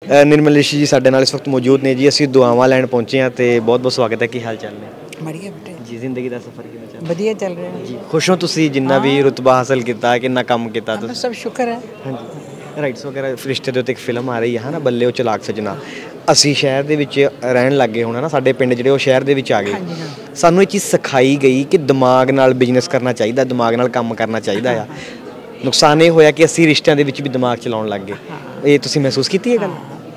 निर्मल ऋषि जी साडे नाल इस वक्त मौजूद ने जी। असीं दुआवां लैण पहुंचे हैं तो बहुत बहुत स्वागत है। की हाल चाल ने? बढ़िया बेटे जी। जिंदगी का सफर किवें चल वधिया चल रहा जी? खुश हो तुसीं जिन्ना भी रुतबा हासिल किया, किन्ना काम किया है, तुसीं? सब शुक्र है। हाँ जी। राइट्स वगैरह रिश्ते दे उत्ते एक फिल्म आ रही है ना, बल्ले ओ चलाक सजना। ਅਸੀਂ ਸ਼ਹਿਰ ਦੇ ਵਿੱਚ ਰਹਿਣ ਲੱਗ ਗਏ ਹੁਣ ਨਾ, ਸਾਡੇ ਪਿੰਡ ਜਿਹੜੇ ਉਹ ਸ਼ਹਿਰ ਦੇ ਵਿੱਚ ਆ ਗਏ। ਸਾਨੂੰ ਇਹ ਚੀਜ਼ ਸਿਖਾਈ ਗਈ ਕਿ ਦਿਮਾਗ ਨਾਲ ਬਿਜ਼ਨਸ ਕਰਨਾ ਚਾਹੀਦਾ, ਦਿਮਾਗ ਨਾਲ ਕੰਮ ਕਰਨਾ ਚਾਹੀਦਾ ਆ। ਨੁਕਸਾਨ ਇਹ ਹੋਇਆ ਕਿ ਅਸੀਂ ਰਿਸ਼ਤਿਆਂ ਦੇ ਵਿੱਚ ਵੀ ਦਿਮਾਗ ਚਲਾਉਣ ਲੱਗ ਗਏ। ਇਹ ਤੁਸੀਂ ਮਹਿਸੂਸ ਕੀਤੀ ਇਹ ਗੱਲ?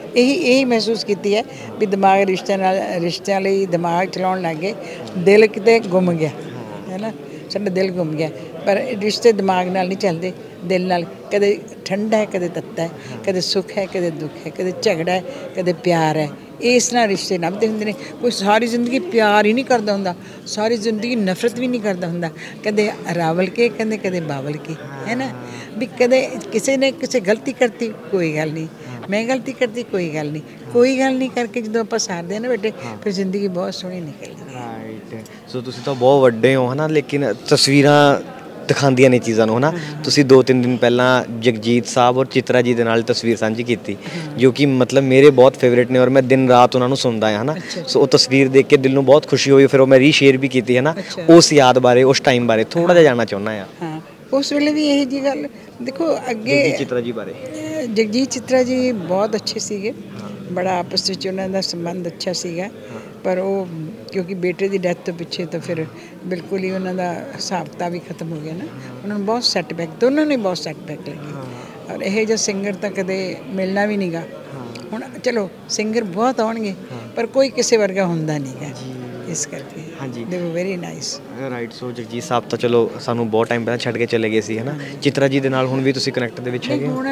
यही महसूस की है भी दिमाग रिश्तिਆਂ ਲਈ ਦਿਮਾਗ ਚਲਾਉਣ ਲੱਗ गए। दिल किते गुम गया है ना, साडा दिल गुम गया। पर रिश्ते दिमाग नाल नहीं चलते, दिल नाल। कदे ठंडा है, कदे तत्ता है, कदे सुख है, कदे दुख है, कदे झगड़ा है, कदे प्यार है। इस नाल रिश्ते नभदे हुंदे ने। कोई सारी जिंदगी प्यार ही नहीं करता हुंदा, सारी जिंदगी नफरत भी नहीं करता हुंदा। कदे रावल के कहंदे, कदे बावल के, है ना। भी कदे किसी ने किसी गलती करती, कोई गल नहीं, मैं गलती करती, कोई गल नहीं, कोई गल नहीं करके जो आप सारते हैं ना बेटे, फिर जिंदगी बहुत सोहनी निकलती है। राइट। सो तुसीं तो बहुत वड्डे हो है ना, लेकिन तस्वीरां दिखांदियां ने चीज़ां नूं है ना। तुसीं 2-3 दिन पहला जगजीत साहब और चित्रा जी दे नाल तस्वीर साझी की, जो कि मतलब मेरे बहुत फेवरेट ने और मैं दिन रात उन्होंने सुनता है ना। सो वो तस्वीर देख के दिल में बहुत खुशी हुई। फिर वो मैं रीशेयर भी की है ना, उस याद बारे, उस टाइम बारे थोड़ा जिहा जानना चाहुंदा हां। उस वेले भी यही जी गल देखो अगे चित्रा जी बारे। जगजीत चित्रा जी बहुत अच्छे सीगे, बड़ा आपस में उन्हों का संबंध अच्छा सीगा। पर वो क्योंकि बेटे की डैथ तो पिछे तो फिर बिल्कुल ही उन्हों का हिसाब किताब ही खत्म हो गया ना। उन्होंने बहुत सैटबैक, दोनों ने बहुत सैटबैक लगी। और यह जो सिंगर तो कदे मिलना भी नहीं गा। हुण चलो सिंगर बहुत आउणगे पर कोई किसी वर्गा हुंदा नहीं गा, इस करके। हाँ जी, they were very nice. Right. So Jagjit Sahab तो चलो सानू बहुत टाइम पहले छड्ड के चले गए सी है ना। चित्रा जी दे नाल हुण भी तुसीं कनैक्ट दे विच हैगे? हुण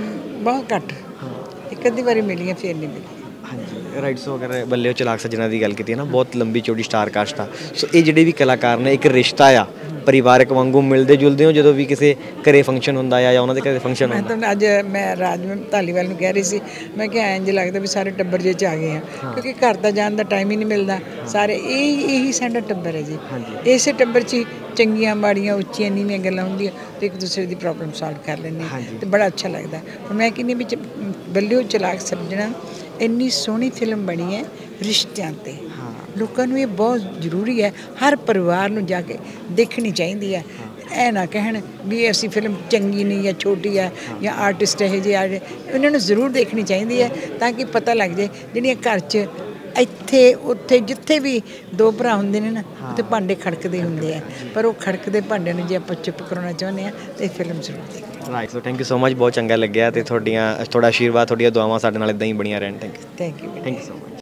बहुत घट, एक अद्धी बारी मिलियां, फिर नहीं मिली। हाँ जी। राइट। सो अगर बल्ले ओ चलाक सजना की गल की है ना, बहुत लंबी चौड़ी स्टार कास्ट आ। सो ये जिहड़े भी कलाकार ने एक रिश्ता आ, परिवारक वांगू मिलते जुलते हो जो भी किसी घरे फंक्शन होंदा या उन्होंने घरे फंक्शन होंदा? मैं तो अज मैं राज धालीवाल नूं कह रही सी, मैं क्या इंज लगदा भी सारे टब्बर जे च आ गए हैं, क्योंकि घर दा जाण दा टाइम ही नहीं मिलता। सारे यही साडा टब्बर है जी। इस टब्बर च चंगियां माड़ियां उच्चियां नीवियां गल्लां हुंदियां ते एक दूसरे की प्रॉब्लम सॉल्व कर लैंदे ते बड़ा अच्छा लगता है। मैं कहनी भी बल्ले ओ चलाक सजना इन्नी सोहनी फिल्म बनी है रिश्तियां ते। लोगों को ये बहुत जरूरी है, हर परिवार नूं जाके देखनी चाहिए है। ऐ ना कहन भी असी फिल्म चंगी नहीं या छोटी है या आर्टिस्ट है जी, उन्होंने जरूर देखनी चाहिए है ताकि पता लग जाए जिहड़ियां घर च ਇੱਥੇ ਉੱਥੇ ਜਿੱਥੇ ਵੀ ਦੋ ਭਰਾ ਹੁੰਦੇ ਨੇ ਨਾ, ਉੱਥੇ ਭਾਂਡੇ ਖੜਕਦੇ ਹੁੰਦੇ ਆ। ਪਰ ਉਹ ਖੜਕਦੇ ਭਾਂਡਿਆਂ ਨੂੰ ਜੇ ਆਪਾਂ ਚੁੱਪ ਕਰਾਉਣਾ ਚਾਹੁੰਦੇ ਆ ਤੇ ਫਿਲਮ ਜ਼ਰੂਰ ਦੇਖੋ। Right. So thank you so much, ਬਹੁਤ ਚੰਗਾ ਲੱਗਿਆ ਤੇ ਤੁਹਾਡਾ ਆਸ਼ੀਰਵਾਦ, ਤੁਹਾਡੀਆਂ ਦੁਆਵਾਂ ਸਾਡੇ ਨਾਲ ਇਦਾਂ ਹੀ ਬਣੀਆਂ ਰਹਿਣ। Thank you. Thank you. Thank you so much.